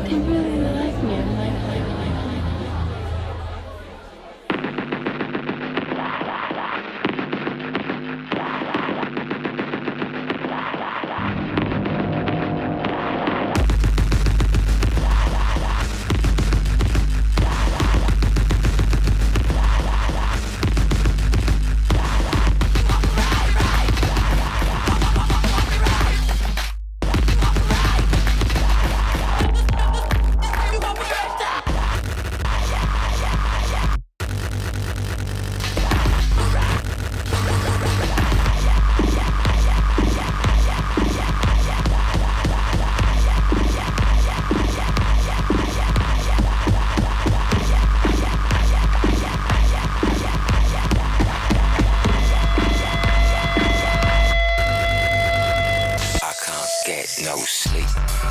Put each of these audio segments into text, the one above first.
They really like me. I'm like. No sleep.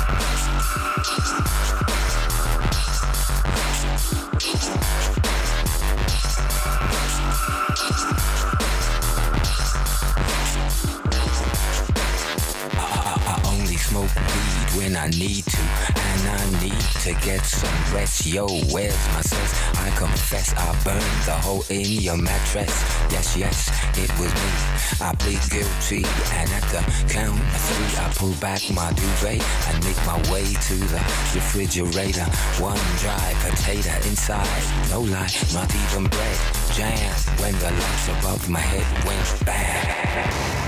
I only smoke weed when I need to, and I need to get some rest. Yo, where's my sense? I confess I burned the hole in your mattress. Yes, yes, it was me. I plead guilty, and at the count of 3, I pull back my duvet and make my way to the refrigerator. One dry potato inside, no lie, not even bread. Jam when the lights above my head went bang.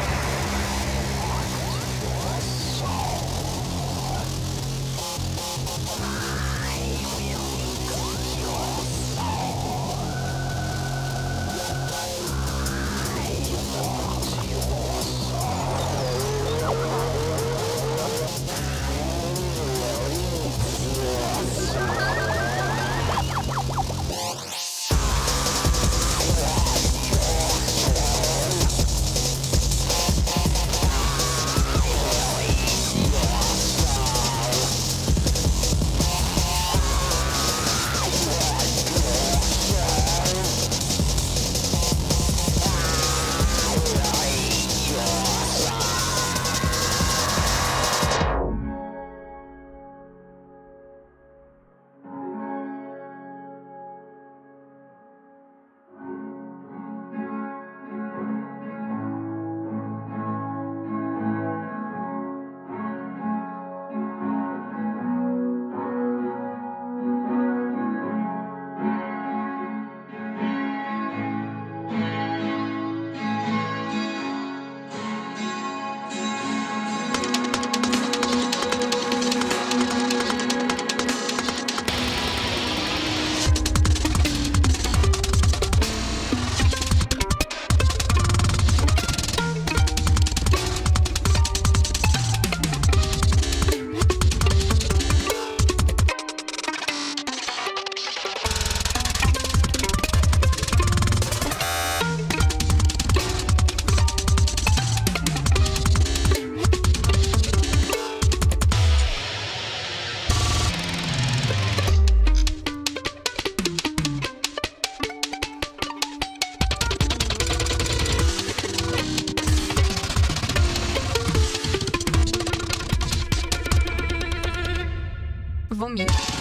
Vomito.